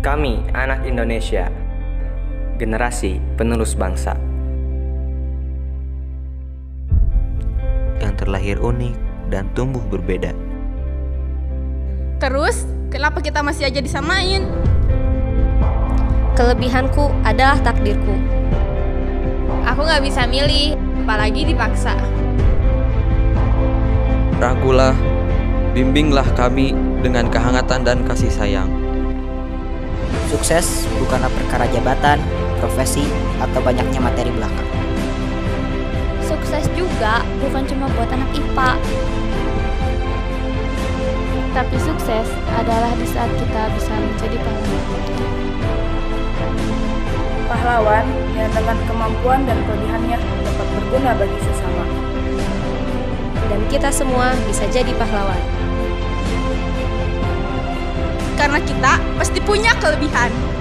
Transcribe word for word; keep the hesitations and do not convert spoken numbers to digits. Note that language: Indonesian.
Kami, anak Indonesia, generasi penerus bangsa. Yang terlahir unik dan tumbuh berbeda. Terus, kenapa kita masih aja disamain? Kelebihanku adalah takdirku. Aku gak bisa milih, apalagi dipaksa. Ragulah, bimbinglah kami dengan kehangatan dan kasih sayang. Sukses bukanlah perkara jabatan, profesi, atau banyaknya materi belakang. Sukses juga bukan cuma buat anak I P A. Tapi sukses adalah di saat kita bisa menjadi pahlawan. Pahlawan yang dengan kemampuan dan kelebihannya dapat berguna bagi sesama. Dan kita semua bisa jadi pahlawan. Karena kita pasti punya kelebihan.